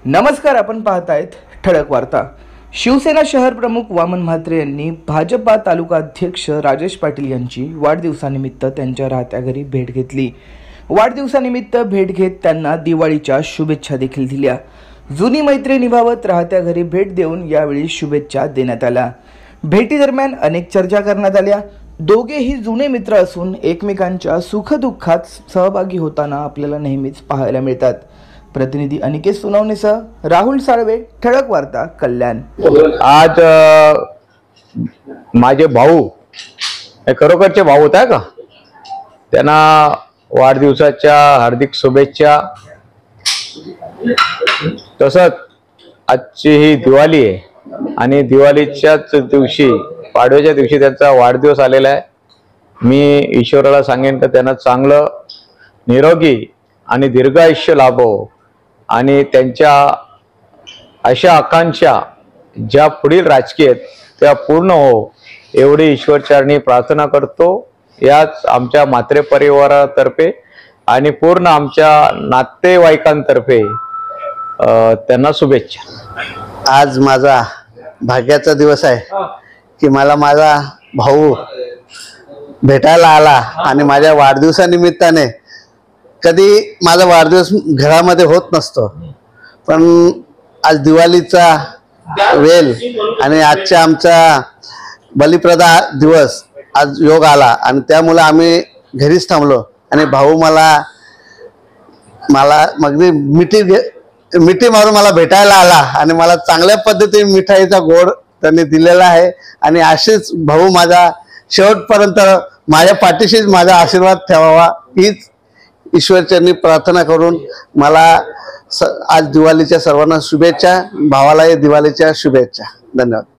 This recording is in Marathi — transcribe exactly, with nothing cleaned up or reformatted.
नमस्कार, आपण पाहतायत ठळक वार्ता। शिवसेना शहर प्रमुख वामन म्हात्रे यांनी भाजपा तालुका अध्यक्ष राजेश पाटील यांची वाढदिवसानिमित्त त्यांच्या राहत्या घरी भेट घेतली। वाढदिवसानिमित्त भेट घेत त्यांना दिवाळीच्या शुभेच्छा देखील दिल्या। जुनी मैत्री निभावत राहत्या घरी भेट देऊन यावेळी शुभेच्छा देण्यात आल्या। भेटी दरम्यान अनेक चर्चा करण्यात आल्या। दोघेही जुने मित्र असून एकमेकांच्या सुखदुःखात सहभागी होताना आपल्याला नेहमीच पाहायला मिळतात। प्रतिनिधी अनिकेत सुनावणेसह राहुल साळवे, ठळक वार्ता, कल्याण। आज माझे भाऊ हे खरोखरचे भाऊ होता का, त्यांना वाढदिवसाच्या हार्दिक शुभेच्छा। तसंच आजची ही दिवाळी आहे आणि दिवाळीच्याच दिवशी, पाडव्याच्या दिवशी त्यांचा वाढदिवस आलेला आहे। मी ईश्वराला सांगेन की त्यांना चांगलं निरोगी आणि दीर्घ आयुष्य लाभो आणि त्यांच्या अशा आकांक्षा ज्या पुढील राजकीय आहेत त्या पूर्ण हो एवढी ईश्वरचरणी प्रार्थना करतो। याच आमच्या म्हात्रे परिवारातर्फे आणि पूर्ण आमच्या नातेवाईकांतर्फे त्यांना शुभेच्छा। आज माझा भाग्याचा दिवस आहे की मला माझा भाऊ भेटायला आला आणि माझ्या वाढदिवसानिमित्ताने, कधी माझा वाढदिवस घरामध्ये होत नसतो, पण आज दिवाळीचा वेळ आणि आजच्या आमचा बलिप्रदा दिवस आज योग आला आणि त्यामुळे आम्ही घरीच थांबलो आणि भाऊ मला मला मग मिठी मिठी मारून मला भेटायला आला आणि मला चांगल्या पद्धतीने मिठाईचा गोड त्यांनी दिलेला आहे आणि असेच भाऊ माझा शेवटपर्यंत माझ्या पाठीशीच माझा आशीर्वाद ठेवावा हीच ईश्वरचरणी प्रार्थना करून मला आज दिवाळीच्या सर्वांना शुभेच्छा। भावालाही दिवाळीच्या शुभेच्छा। धन्यवाद।